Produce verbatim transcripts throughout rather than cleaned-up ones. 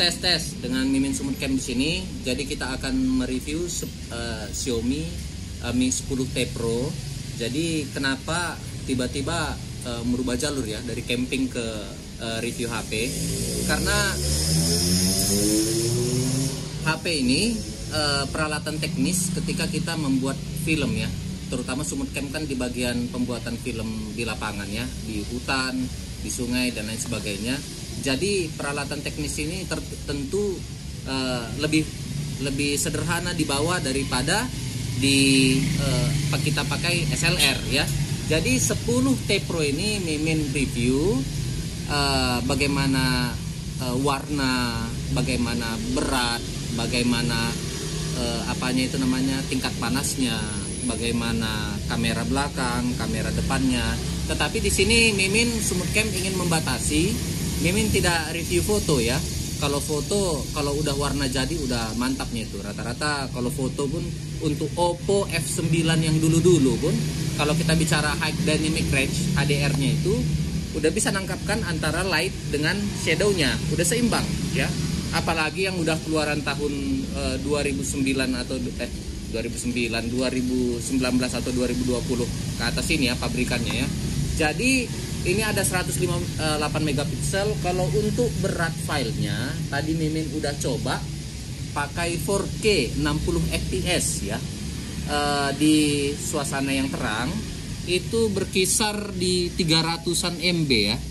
tes tes dengan Mimin Sumut Camp di sini. Jadi kita akan mereview uh, Xiaomi uh, Mi sepuluh T Pro. Jadi kenapa tiba-tiba uh, merubah jalur ya dari camping ke uh, review H P? Karena H P ini uh, peralatan teknis ketika kita membuat film ya. Terutama Sumut Camp kan di bagian pembuatan film di lapangan ya, di hutan, di sungai dan lain sebagainya. Jadi peralatan teknis ini tentu uh, lebih lebih sederhana dibawa daripada di uh, kita pakai S L R ya. Jadi sepuluh T Pro ini Mimin review uh, bagaimana uh, warna, bagaimana berat, bagaimana uh, apanya itu namanya tingkat panasnya, bagaimana kamera belakang, kamera depannya. Tetapi di sini Mimin Sumut Camp ingin membatasi. Mimin tidak review foto ya. Kalau foto, kalau udah warna jadi udah mantapnya itu. Rata-rata kalau foto pun untuk Oppo F sembilan yang dulu-dulu pun, kalau kita bicara High Dynamic Range H D R-nya itu udah bisa nangkapkan antara light dengan shadow-nya, udah seimbang ya. Apalagi yang udah keluaran tahun uh, dua ribu sembilan atau eh dua ribu sembilan, dua ribu sembilan belas atau dua ribu dua puluh ke atas ini ya pabrikannya ya. Jadi ini ada seratus lima puluh delapan megapiksel. Kalau untuk berat filenya tadi Mimin udah coba pakai empat K enam puluh F P S ya, e, di suasana yang terang itu berkisar di tiga ratusan M B ya.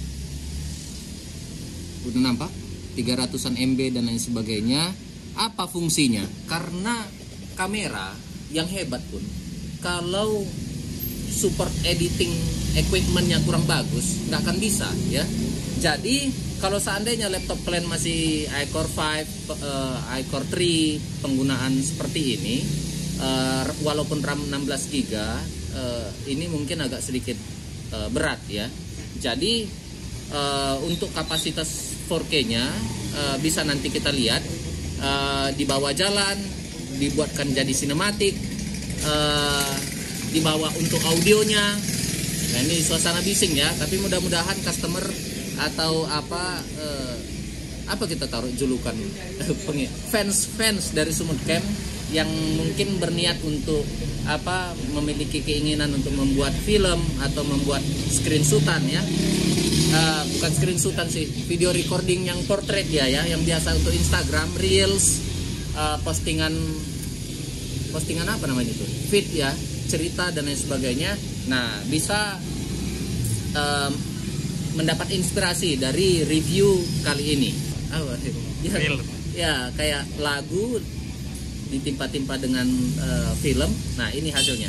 Udah nampak tiga ratusan M B dan lain sebagainya. Apa fungsinya? Karena kamera yang hebat pun kalau support editing equipmentnya kurang bagus nggak akan bisa ya. Jadi kalau seandainya laptop kalian masih iCore lima, uh, iCore tiga penggunaan seperti ini, uh, walaupun RAM enam belas giga, uh, ini mungkin agak sedikit uh, berat ya. Jadi uh, untuk kapasitas empat K-nya uh, bisa nanti kita lihat uh, di bawah jalan dibuatkan jadi sinematik, uh, dibawa untuk audionya. Nah ini suasana bising ya, tapi mudah-mudahan customer atau apa eh, apa kita taruh julukan fans-fans dari Sumut Camp yang mungkin berniat untuk apa memiliki keinginan untuk membuat film atau membuat screenshotan ya. Uh, bukan screenshotan sih, video recording yang portrait ya ya, yang biasa untuk Instagram, Reels, uh, postingan postingan apa namanya itu? Feed ya, cerita dan lain sebagainya. Nah bisa um, mendapat inspirasi dari review kali ini. Oh, ya, ya kayak lagu ditimpa-timpa dengan uh, film. Nah ini hasilnya.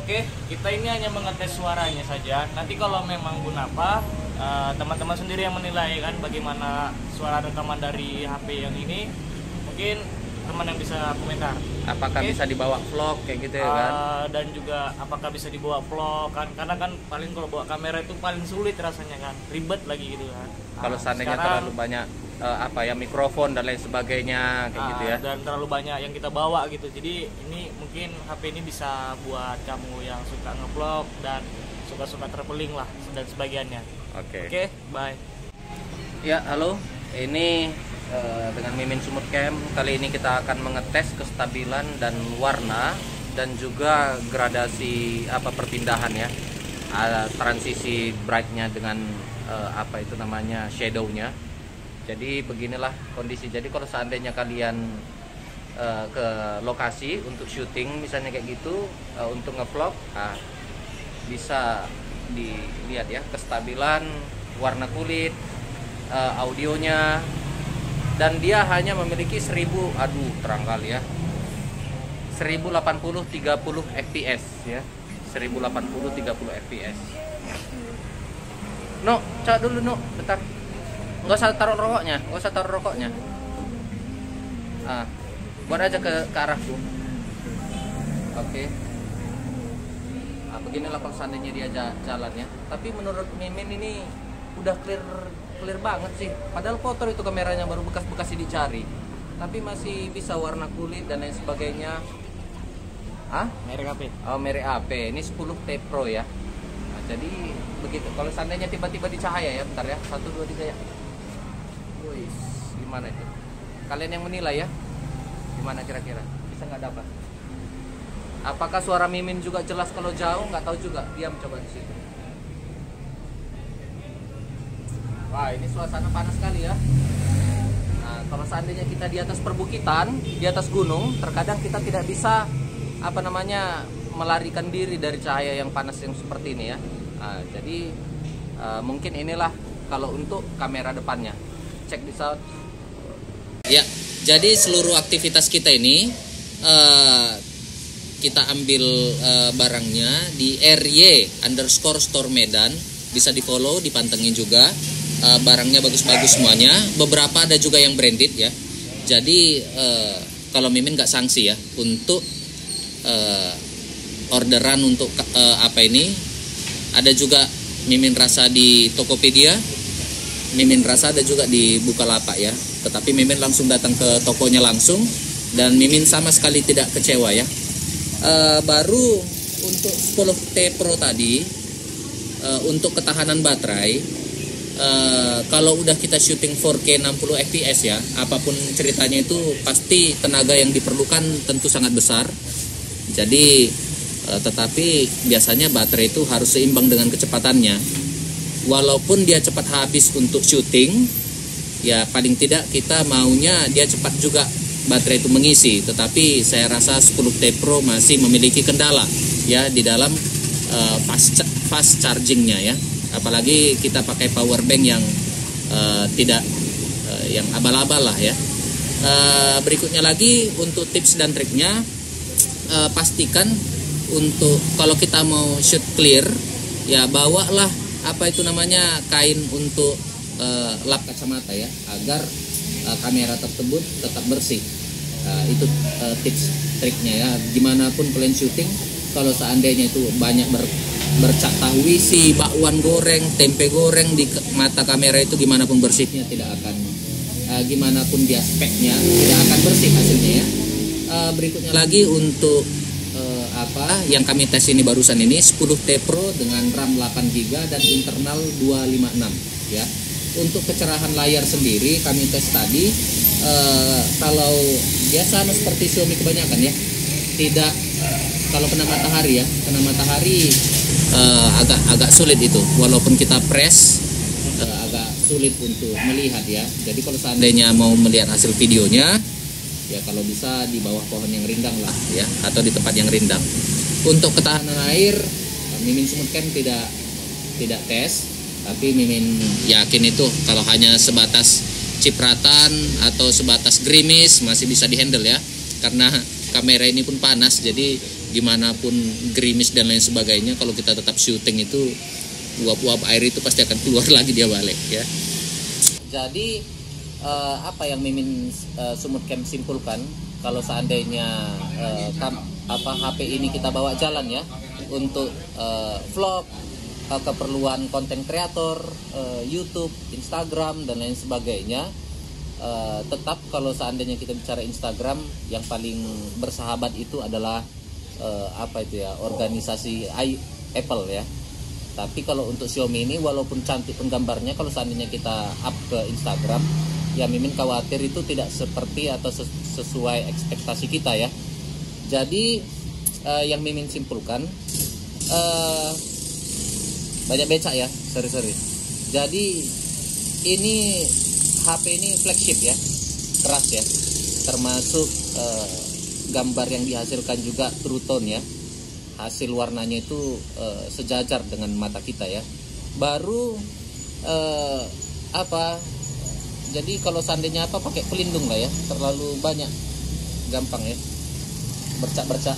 Oke, kita ini hanya mengetes suaranya saja. Nanti kalau memang pun apa, uh, teman-teman sendiri yang menilai kan bagaimana suara rekaman dari H P yang ini. Mungkin teman yang bisa komentar. Apakah Oke. bisa dibawa vlog kayak gitu ya kan? Uh, dan juga apakah bisa dibawa vlog kan? Karena kan paling kalau bawa kamera itu paling sulit rasanya kan, ribet lagi gitu kan. Kalau Nah, seandainya sekarang, terlalu banyak uh, apa ya mikrofon dan lain sebagainya kayak ah, gitu ya. dan terlalu banyak yang kita bawa gitu. Jadi ini mungkin H P ini bisa buat kamu yang suka ngevlog dan suka-suka traveling lah dan sebagiannya. Oke. Oke, bye. Ya, halo. Ini uh, dengan Mimin Sumut Cam. Kali ini kita akan mengetes kestabilan dan warna dan juga gradasi apa perpindahan ya. Uh, transisi brightnya dengan uh, apa itu namanya shadownya. Jadi beginilah kondisi. Jadi kalau seandainya kalian uh, ke lokasi untuk syuting misalnya kayak gitu, uh, untuk ngevlog, nah, bisa dilihat ya kestabilan warna kulit, uh, audionya, dan dia hanya memiliki seribu, aduh terang kali ya, seribu delapan puluh tiga puluh F P S ya, seribu delapan puluh tiga puluh F P S. No, cak dulu no, bentar. Nggak usah taruh rokoknya, nggak usah taruh rokoknya. Ah, buat aja ke, ke arahku. Oke. Nah, beginilah kalau seandainya dia jalan ya. Tapi menurut Mimin ini udah clear clear banget sih. Padahal kotor itu kameranya, baru bekas-bekas dicari. Tapi masih bisa warna kulit dan lain sebagainya. Ah? Merek H P. Oh, merek A P. Ini sepuluh T Pro ya. Nah, jadi begitu. Kalau seandainya tiba-tiba di cahaya ya, bentar ya. Satu, dua, tiga ya. Wih, gimana itu? Kalian yang menilai ya. Gimana kira-kira? Bisa nggak dapat? Apakah suara Mimin juga jelas kalau jauh? Nggak tahu juga. Diam coba di situ. Wah, ini suasana panas sekali ya. Nah, kalau seandainya kita di atas perbukitan, di atas gunung, terkadang kita tidak bisa apa namanya melarikan diri dari cahaya yang panas yang seperti ini ya. Nah, jadi uh, mungkin inilah kalau untuk kamera depannya. Check this out. Ya, jadi seluruh aktivitas kita ini uh, kita ambil uh, barangnya di R Y underscore store Medan, bisa di follow, dipantengin juga. Uh, barangnya bagus-bagus semuanya. Beberapa ada juga yang branded ya. Jadi uh, kalau Mimin nggak sanksi ya untuk uh, orderan untuk uh, apa ini. Ada juga Mimin rasa di Tokopedia, Mimin rasa ada juga di Bukalapak ya. Tetapi Mimin langsung datang ke tokonya langsung dan Mimin sama sekali tidak kecewa ya. Uh, baru untuk sepuluh T Pro tadi uh, untuk ketahanan baterai. Uh, kalau udah kita syuting four K enam puluh F P S ya, apapun ceritanya itu pasti tenaga yang diperlukan tentu sangat besar. Jadi uh, tetapi biasanya baterai itu harus seimbang dengan kecepatannya. Walaupun dia cepat habis untuk syuting, ya paling tidak kita maunya dia cepat juga baterai itu mengisi. Tetapi saya rasa sepuluh T Pro masih memiliki kendala ya di dalam uh, fast fast chargingnya ya. Apalagi kita pakai power bank yang uh, tidak uh, yang abal-abal lah ya. Uh, berikutnya lagi untuk tips dan triknya, uh, pastikan untuk kalau kita mau shoot clear ya bawalah apa itu namanya kain untuk uh, lap kacamata ya, agar uh, kamera tersebut tetap bersih. Uh, itu uh, tips triknya ya. Gimana pun kalian syuting, kalau seandainya itu banyak ber bercak tahu isi, bakwan goreng, tempe goreng di mata kamera itu gimana pun bersihnya tidak akan uh, gimana pun dia speknya tidak akan bersih hasilnya ya. Uh, berikutnya lagi untuk uh, apa yang kami tes ini barusan ini sepuluh T Pro dengan RAM delapan giga dan internal dua lima enam ya. Untuk kecerahan layar sendiri kami tes tadi uh, kalau dia sama seperti Xiaomi kebanyakan ya. Tidak uh, kalau kena matahari ya, kena matahari Uh, agak agak sulit itu, walaupun kita press uh, agak sulit untuk melihat ya. Jadi kalau seandainya mau melihat hasil videonya ya kalau bisa di bawah pohon yang rindang lah ya, atau di tempat yang rindang. Untuk ketahanan air Mimin Sumut Cam tidak tidak tes, tapi Mimin yakin itu kalau hanya sebatas cipratan atau sebatas gerimis masih bisa dihandle ya, karena kamera ini pun panas, jadi gimana pun gerimis dan lain sebagainya, kalau kita tetap syuting itu uap-uap air itu pasti akan keluar lagi dia balik ya. Jadi uh, apa yang Mimin uh, Sumut Camp simpulkan, kalau seandainya uh, kam, apa H P ini kita bawa jalan ya untuk uh, vlog, uh, keperluan konten kreator, uh, YouTube, Instagram dan lain sebagainya, uh, tetap kalau seandainya kita bicara Instagram, yang paling bersahabat itu adalah uh, apa itu ya, organisasi I, Apple ya. Tapi kalau untuk Xiaomi ini, walaupun cantik penggambarnya, kalau seandainya kita up ke Instagram, ya Mimin khawatir itu tidak seperti atau sesuai ekspektasi kita ya. Jadi uh, yang Mimin simpulkan, uh, banyak becak ya, sorry-sorry. Jadi ini H P ini flagship ya, keras ya, termasuk uh, gambar yang dihasilkan juga true tone ya. Hasil warnanya itu uh, sejajar dengan mata kita ya. Baru uh, apa? Jadi kalau seandainya apa pakai pelindung lah ya, terlalu banyak gampang ya, bercak-bercak.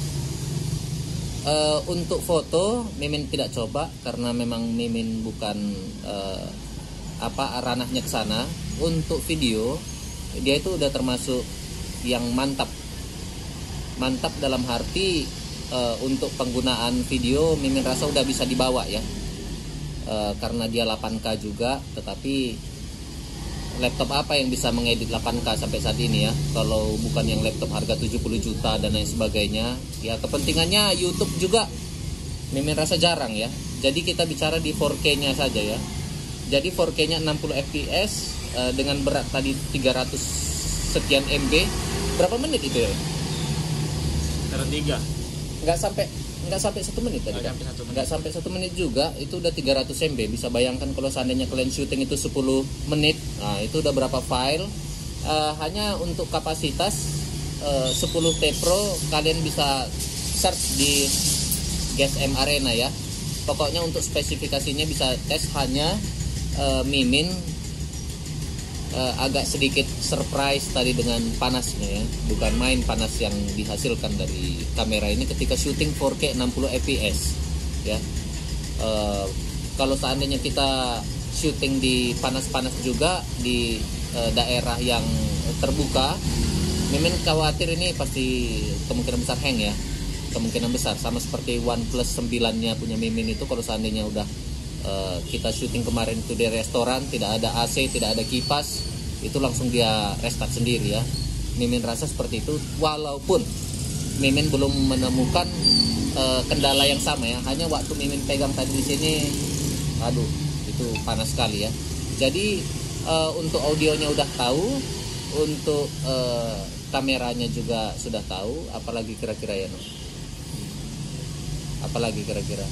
Uh, untuk foto Mimin tidak coba karena memang Mimin bukan uh, apa ranahnya ke sana. Untuk video dia itu udah termasuk yang mantap. Mantap dalam arti Uh, untuk penggunaan video Mimin rasa udah bisa dibawa ya, uh, karena dia delapan K juga. Tetapi laptop apa yang bisa mengedit delapan K sampai saat ini ya, kalau bukan yang laptop harga tujuh puluh juta dan lain sebagainya ya. Kepentingannya YouTube juga Mimin rasa jarang ya. Jadi kita bicara di empat K nya saja ya. Jadi empat K nya enam puluh F P S uh, dengan berat tadi tiga ratus sekian M B. Berapa menit itu ya? tiga nggak sampai nggak sampai satu menit tadi kan? Nggak sampai satu menit juga itu udah tiga ratus M B. Bisa bayangkan kalau seandainya kalian syuting itu sepuluh menit, nah itu udah berapa file. Uh, hanya untuk kapasitas uh, sepuluh T Pro kalian bisa search di G S M Arena ya. Pokoknya untuk spesifikasinya bisa tes. Hanya uh, Mimin uh, agak sedikit surprise tadi dengan panasnya ya. Bukan main panas yang dihasilkan dari kamera ini ketika syuting empat K enam puluh F P S ya. Uh, kalau seandainya kita syuting di panas-panas juga di uh, daerah yang terbuka, Mimin khawatir ini pasti kemungkinan besar hang ya. Kemungkinan besar sama seperti OnePlus sembilan nya punya Mimin itu, kalau seandainya udah uh, kita syuting kemarin itu di restoran, tidak ada A C, tidak ada kipas, itu langsung dia restart sendiri ya. Mimin rasa seperti itu, walaupun Mimin belum menemukan uh, kendala yang sama ya. Hanya waktu Mimin pegang tadi di sini, aduh, itu panas sekali ya. Jadi uh, untuk audionya udah tahu, untuk uh, kameranya juga sudah tahu, apalagi kira-kira ya, no? Apalagi kira-kira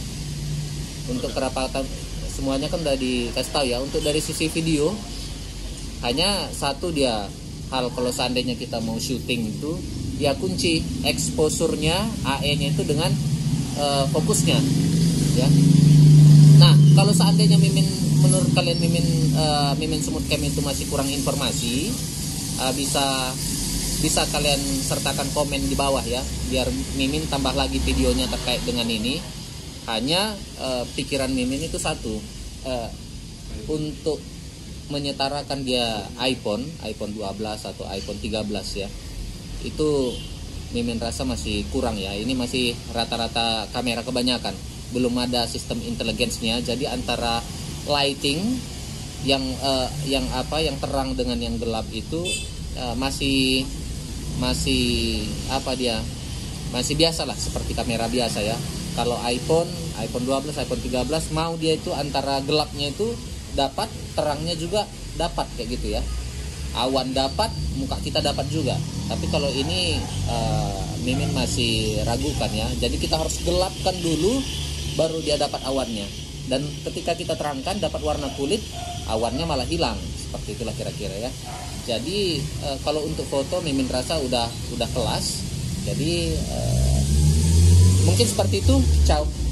untuk kerapatan semuanya kan udah dikasih tahu ya. Untuk dari sisi video hanya satu dia hal, kalau seandainya kita mau syuting itu dia kunci exposure-nya, A E-nya itu dengan uh, fokusnya ya. Nah, kalau seandainya Mimin, menurut kalian Mimin uh, Mimin Sumut Camp itu masih kurang informasi, uh, bisa bisa kalian sertakan komen di bawah ya, biar Mimin tambah lagi videonya terkait dengan ini. Hanya uh, pikiran Mimin itu satu, uh, untuk menyetarakan dia iPhone iPhone dua belas atau iPhone tiga belas ya, itu Mimin rasa masih kurang ya. Ini masih rata-rata kamera kebanyakan, belum ada sistem intelligence-nya. Jadi antara lighting yang uh, yang apa yang terang dengan yang gelap itu uh, masih masih apa dia masih biasa lah, seperti kamera biasa ya. Kalau iPhone iPhone dua belas, iPhone tiga belas mau dia itu antara gelapnya itu dapat, terangnya juga dapat kayak gitu ya. Awan dapat, muka kita dapat juga. Tapi kalau ini uh, Mimin masih ragukan ya. Jadi kita harus gelapkan dulu baru dia dapat awannya. Dan ketika kita terangkan dapat warna kulit, awannya malah hilang. Seperti itulah kira-kira ya. Jadi uh, kalau untuk foto Mimin rasa udah udah kelas. Jadi uh, mungkin seperti itu. Ciao.